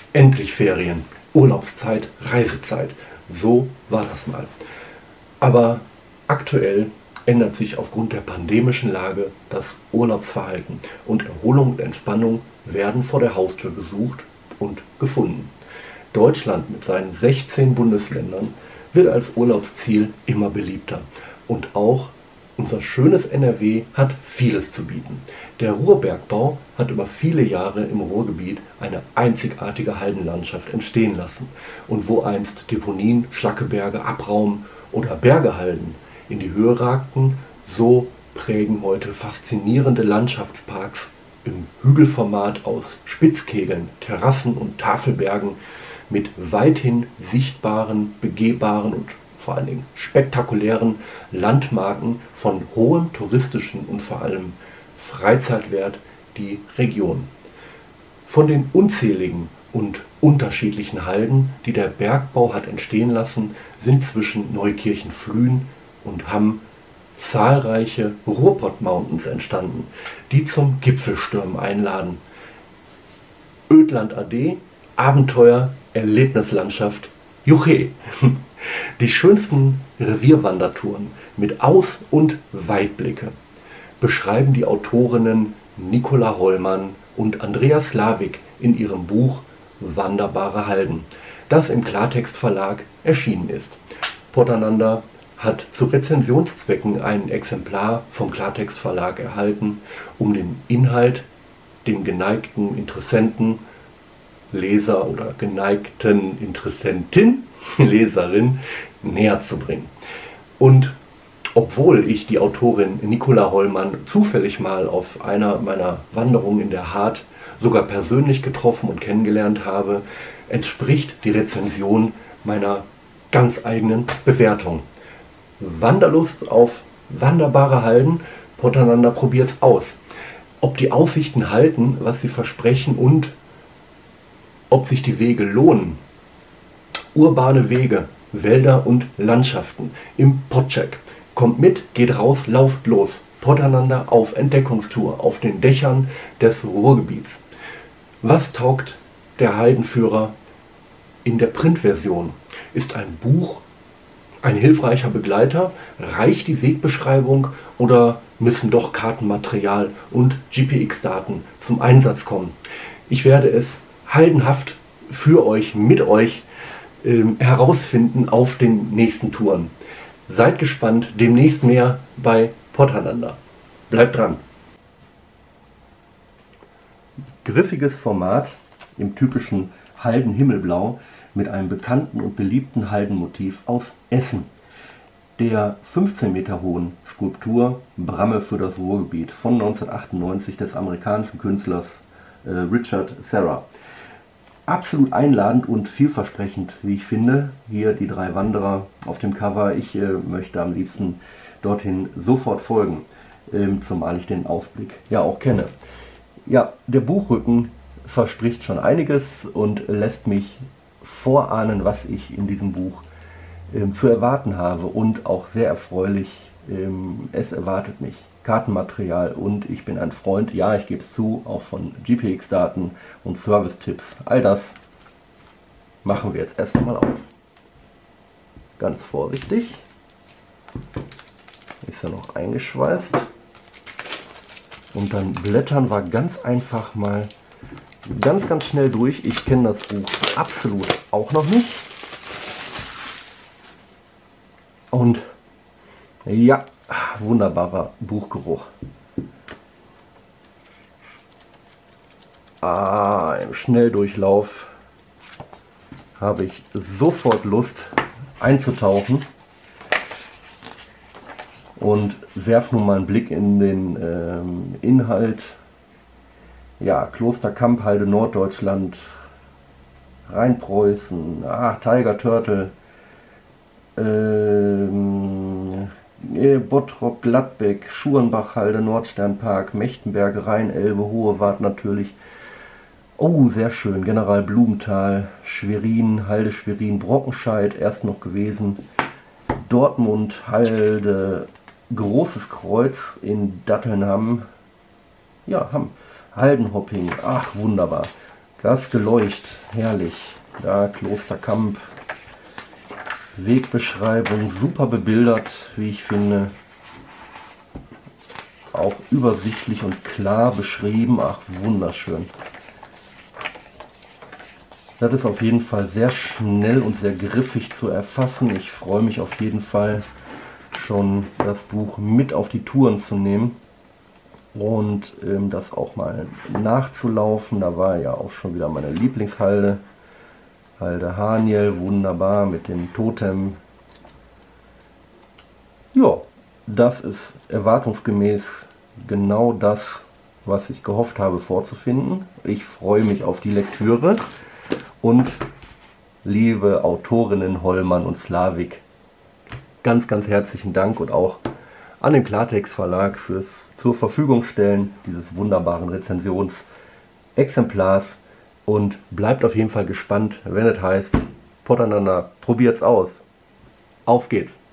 Endlich Ferien, Urlaubszeit, Reisezeit. So war das mal. Aber aktuell ändert sich aufgrund der pandemischen Lage das Urlaubsverhalten und Erholung und Entspannung werden vor der Haustür gesucht und gefunden. Deutschland mit seinen 16 Bundesländern wird als Urlaubsziel immer beliebter und auch unser schönes NRW hat vieles zu bieten. Der Ruhrbergbau hat über viele Jahre im Ruhrgebiet eine einzigartige Haldenlandschaft entstehen lassen. Und wo einst Deponien, Schlackeberge, Abraum oder Bergehalden in die Höhe ragten, so prägen heute faszinierende Landschaftsparks im Hügelformat aus Spitzkegeln, Terrassen und Tafelbergen mit weithin sichtbaren, begehbaren und vor allen Dingen spektakulären Landmarken von hohem touristischen und vor allem Freizeitwert die Region. Von den unzähligen und unterschiedlichen Halden, die der Bergbau hat entstehen lassen, sind zwischen Neukirchen-Flühen und Hamm zahlreiche Ruhrpott Mountains entstanden, die zum Gipfelstürmen einladen. Ödland AD, Abenteuer, Erlebnislandschaft, Juche! Die schönsten Revierwandertouren mit Aus- und Weitblicke beschreiben die Autorinnen Nicola Hollmann und Andrea Slavik in ihrem Buch Wanderbare Halden, das im Klartext Verlag erschienen ist. Pottananda hat zu Rezensionszwecken ein Exemplar vom Klartext Verlag erhalten, um den Inhalt dem geneigten Interessenten, Leser oder geneigten Interessentin, Leserin näher zu bringen. Und obwohl ich die Autorin Nicola Hollmann zufällig mal auf einer meiner Wanderungen in der Hart sogar persönlich getroffen und kennengelernt habe, entspricht die Rezension meiner ganz eigenen Bewertung. Wanderlust auf wanderbare Halden, Pottananda probiert's aus. Ob die Aussichten halten, was sie versprechen und ob sich die Wege lohnen. Urbane Wege, Wälder und Landschaften im Pottcheck. Kommt mit, geht raus, lauft los. Pottananda auf Entdeckungstour auf den Dächern des Ruhrgebiets. Was taugt der Haldenführer in der Printversion? Ist ein Buch ein hilfreicher Begleiter? Reicht die Wegbeschreibung oder müssen doch Kartenmaterial und GPX-Daten zum Einsatz kommen? Ich werde es haldenhaft für euch, mit euch herausfinden auf den nächsten Touren. Seid gespannt, demnächst mehr bei Pottananda. Bleibt dran! Griffiges Format im typischen Halden-Himmelblau mit einem bekannten und beliebten Haldenmotiv aus Essen. Der 15 Meter hohen Skulptur Bramme für das Ruhrgebiet von 1998 des amerikanischen Künstlers Richard Serra. Absolut einladend und vielversprechend, wie ich finde. Hier die drei Wanderer auf dem Cover. Ich möchte am liebsten dorthin sofort folgen, zumal ich den Ausblick ja auch kenne. Ja, der Buchrücken verspricht schon einiges und lässt mich vorahnen, was ich in diesem Buch zu erwarten habe. Und auch sehr erfreulich, es erwartet mich Kartenmaterial und ich bin ein Freund, ja, ich gebe es zu, auch von GPX-Daten und Service-Tipps. All das machen wir jetzt erst einmal auf. Ganz vorsichtig. Ist ja noch eingeschweißt. Und dann blättern wir ganz einfach mal ganz schnell durch. Ich kenne das Buch absolut auch noch nicht. Und ja, wunderbarer Buchgeruch. Im Schnelldurchlauf habe ich sofort Lust einzutauchen und werfe nun mal einen Blick in den Inhalt. Ja, Kloster Kamphalde, Norddeutschland, Rheinpreußen, Tiger Turtle, Bottrop, Gladbeck, Schurenbachhalde, Nordsternpark, Mechtenberg, Rheinelbe, Hohewart natürlich. Oh, sehr schön. General Blumenthal, Schwerin, Halde Schwerin, Brockenscheid, erst noch gewesen. Dortmund, Halde, Großes Kreuz in Datteln, Hamm. Ja, Hamm. Haldenhopping, ach wunderbar. Das Geleucht, herrlich. Da Klosterkamp. Wegbeschreibung, super bebildert, wie ich finde. Auch übersichtlich und klar beschrieben. Ach, wunderschön. Das ist auf jeden Fall sehr schnell und sehr griffig zu erfassen. Ich freue mich auf jeden Fall schon, das Buch mit auf die Touren zu nehmen und das auch mal nachzulaufen. Da war ja auch schon wieder meine Lieblingshalde. Halde Haniel, wunderbar mit dem Totem. Ja, das ist erwartungsgemäß genau das, was ich gehofft habe vorzufinden. Ich freue mich auf die Lektüre und liebe Autorinnen Hollmann und Slavik, ganz, ganz herzlichen Dank und auch an den Klartext Verlag fürs zur Verfügung stellen dieses wunderbaren Rezensionsexemplars. Und bleibt auf jeden Fall gespannt, wenn es heißt, Potteinander, probiert's aus. Auf geht's!